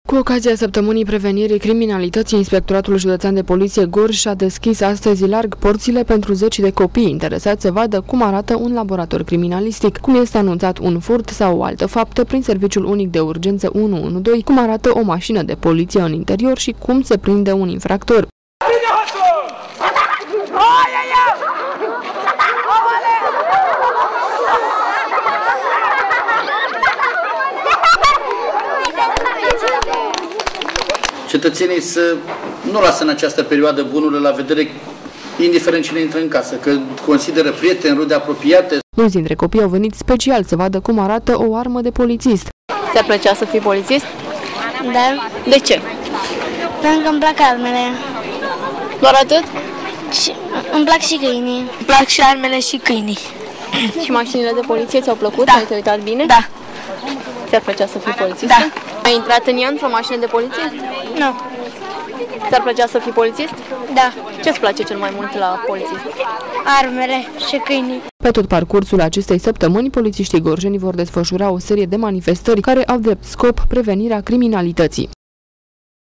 Cu ocazia săptămânii prevenirii criminalității, Inspectoratul Județean de Poliție Gorj a deschis astăzi larg porțile pentru zeci de copii interesați să vadă cum arată un laborator criminalistic, cum este anunțat un furt sau o altă faptă prin serviciul unic de urgență 112, cum arată o mașină de poliție în interior și cum se prinde un infractor. Cetățenii să nu lasă în această perioadă bunurile la vedere, indiferent cine intră în casă, că consideră prieteni, rude apropiate. Mulți dintre copii au venit special să vadă cum arată o armă de polițist. Ți-ar plăcea să fii polițist? Da. De ce? Pentru că îmi plac armele. Doar atât? Și îmi plac și câinii. Îmi plac și armele și câinii. Și mașinile de poliție ți-au plăcut? Da. Ai te uitat bine? Da. Ți-ar plăcea să fii polițist? Da. Ai intrat în ea într-o mașină de poliție? Nu. Ți-ar plăcea să fii polițist? Da. Ce-ți place cel mai mult la polițist? Armele și câinii. Pe tot parcursul acestei săptămâni, polițiștii gorjeni vor desfășura o serie de manifestări care au drept scop prevenirea criminalității.